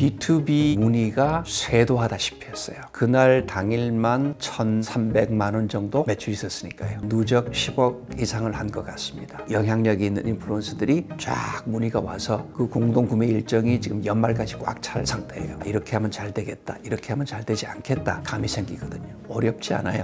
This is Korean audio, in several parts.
B2B 문의가 쇄도하다시피 했어요. 그날 당일만 1,300만 원 정도 매출이 있었으니까요. 누적 10억 이상을 한 것 같습니다. 영향력이 있는 인플루언서들이 쫙 문의가 와서 그 공동 구매 일정이 지금 연말까지 꽉 찰 상태예요. 이렇게 하면 잘 되겠다, 이렇게 하면 잘 되지 않겠다 감이 생기거든요. 어렵지 않아요.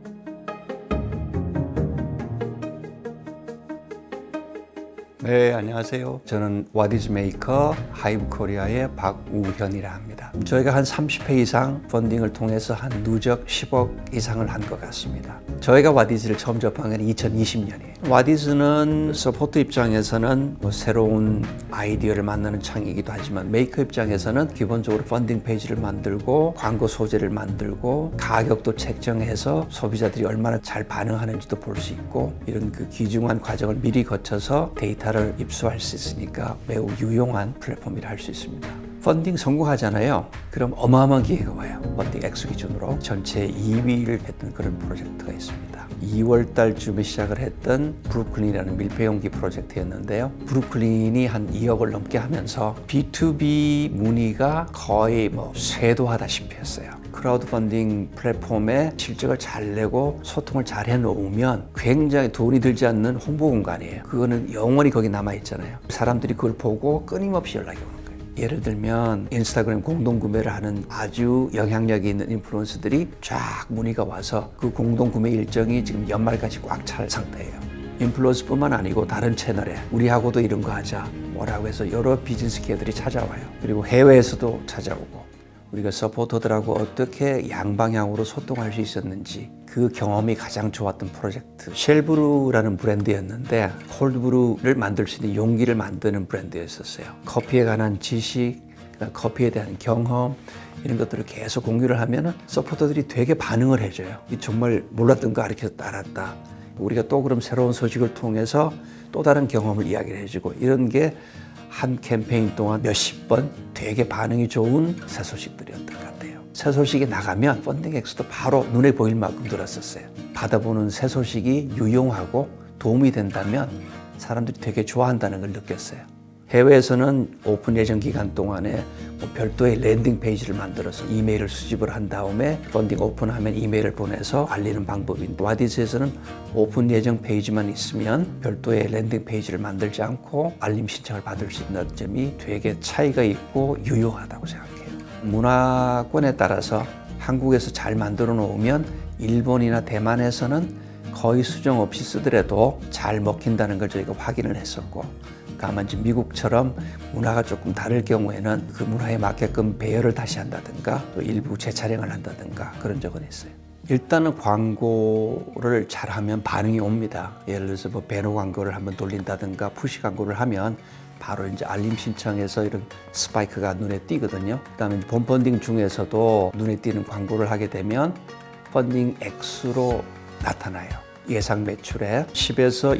네, 안녕하세요. 저는 What is Maker 하이브 코리아의 박우현이라 합니다. 저희가 한 30회 이상 펀딩을 통해서 한 누적 10억 이상을 한 것 같습니다. 저희가 What is를 처음 접한 건 2020년이에요. What is는 서포트 입장에서는 새로운 아이디어를 만드는 창이기도 하지만 메이커 입장에서는 기본적으로 펀딩 페이지를 만들고 광고 소재를 만들고 가격도 책정해서 소비자들이 얼마나 잘 반응하는지도 볼 수 있고 이런 그 귀중한 과정을 미리 거쳐서 데이터를 입수할 수 있으니까 매우 유용한 플랫폼이라 할 수 있습니다. 펀딩 성공하잖아요. 그럼 어마어마한 기회가 와요. 펀딩 액수 기준으로 전체 2위를 했던 그런 프로젝트가 있습니다. 2월 달쯤에 시작을 했던 브루클린이라는 밀폐용기 프로젝트였는데요. 브루클린이 한 2억을 넘게 하면서 B2B 문의가 거의 쇄도하다시피 했어요. 크라우드 펀딩 플랫폼에 실적을 잘 내고 소통을 잘 해놓으면 굉장히 돈이 들지 않는 홍보 공간이에요. 그거는 영원히 거기 남아있잖아요. 사람들이 그걸 보고 끊임없이 연락이 오는 거예요. 예를 들면 인스타그램 공동구매를 하는 아주 영향력이 있는 인플루언서들이 쫙 문의가 와서 그 공동구매 일정이 지금 연말까지 꽉 찰 상태예요. 인플루언서뿐만 아니고 다른 채널에 우리하고도 이런 거 하자 뭐라고 해서 여러 비즈니스 기회들이 찾아와요. 그리고 해외에서도 찾아오고 우리가 서포터들하고 어떻게 양방향으로 소통할 수 있었는지 그 경험이 가장 좋았던 프로젝트. 쉘브루라는 브랜드였는데 콜드브루를 만들 수 있는 용기를 만드는 브랜드였었어요. 커피에 관한 지식, 커피에 대한 경험 이런 것들을 계속 공유를 하면 서포터들이 되게 반응을 해줘요. 정말 몰랐던 거 가르쳐서 알았다. 우리가 또 그럼 새로운 소식을 통해서 또 다른 경험을 이야기를 해주고 이런 게 한 캠페인 동안 몇십 번 되게 반응이 좋은 새 소식들이었던 것 같아요. 새 소식이 나가면 펀딩 액수도 바로 눈에 보일 만큼 들었었어요. 받아보는 새 소식이 유용하고 도움이 된다면 사람들이 되게 좋아한다는 걸 느꼈어요. 해외에서는 오픈 예정 기간 동안에 별도의 랜딩 페이지를 만들어서 이메일을 수집을 한 다음에 펀딩 오픈하면 이메일을 보내서 알리는 방법인데 와디스에서는 오픈 예정 페이지만 있으면 별도의 랜딩 페이지를 만들지 않고 알림 신청을 받을 수 있는 점이 되게 차이가 있고 유용하다고 생각해요. 문화권에 따라서 한국에서 잘 만들어 놓으면 일본이나 대만에서는 거의 수정 없이 쓰더라도 잘 먹힌다는 걸 저희가 확인을 했었고 다만 미국처럼 문화가 조금 다를 경우에는 그 문화에 맞게끔 배열을 다시 한다든가 또 일부 재촬영을 한다든가 그런 적은 있어요. 일단은 광고를 잘하면 반응이 옵니다. 예를 들어서 배너 광고를 한번 돌린다든가 푸시 광고를 하면 바로 이제 알림 신청해서 이런 스파이크가 눈에 띄거든요. 그다음에 본 펀딩 중에서도 눈에 띄는 광고를 하게 되면 펀딩 액수로 나타나요. 예상 매출의 10에서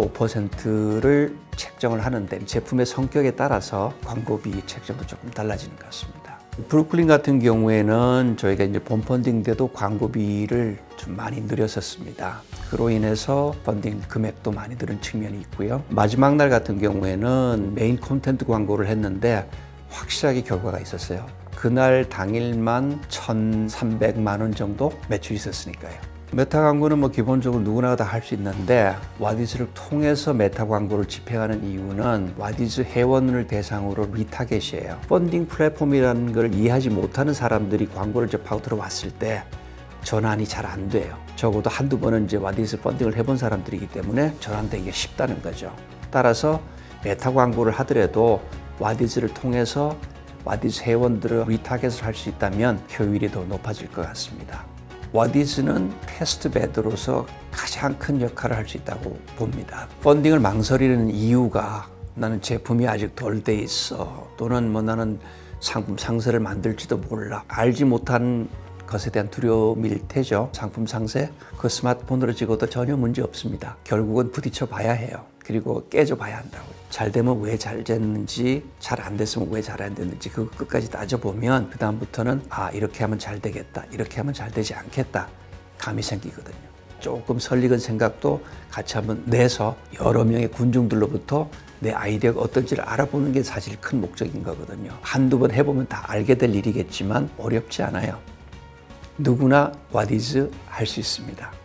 25%를 책정을 하는데 제품의 성격에 따라서 광고비 책정도 조금 달라지는 것 같습니다. 브루클린 같은 경우에는 저희가 이제 본 펀딩 때도 광고비를 좀 많이 늘렸었습니다. 그로 인해서 펀딩 금액도 많이 늘은 측면이 있고요. 마지막 날 같은 경우에는 메인 콘텐트 광고를 했는데 확실하게 결과가 있었어요. 그날 당일만 1,300만 원 정도 매출이 있었으니까요. 메타 광고는 기본적으로 누구나 다 할 수 있는데 와디즈를 통해서 메타 광고를 집행하는 이유는 와디즈 회원을 대상으로 리타겟이에요. 펀딩 플랫폼이라는 걸 이해하지 못하는 사람들이 광고를 접하고 들어왔을 때 전환이 잘 안 돼요. 적어도 한두 번은 이제 와디즈 펀딩을 해본 사람들이기 때문에 전환되기가 쉽다는 거죠. 따라서 메타 광고를 하더라도 와디즈를 통해서 와디즈 회원들을 리타겟을 할 수 있다면 효율이 더 높아질 것 같습니다. 와디즈는 테스트베드로서 가장 큰 역할을 할 수 있다고 봅니다. 펀딩을 망설이는 이유가 나는 제품이 아직 덜 돼 있어 또는 나는 상품 상세를 만들지도 몰라 알지 못한 것에 대한 두려움일 테죠. 상품 상세 그 스마트폰으로 찍어도 전혀 문제 없습니다. 결국은 부딪혀 봐야 해요. 그리고 깨져 봐야 한다고요. 잘 되면 왜 잘 됐는지 잘 안 됐으면 왜 잘 안 됐는지 그거 끝까지 따져보면 그 다음부터는 이렇게 하면 잘 되겠다 이렇게 하면 잘 되지 않겠다 감이 생기거든요. 조금 설익은 생각도 같이 한번 내서 여러 명의 군중들로부터 내 아이디어가 어떤지를 알아보는 게 사실 큰 목적인 거거든요. 한두 번 해보면 다 알게 될 일이겠지만 어렵지 않아요. 누구나 What is 할 수 있습니다.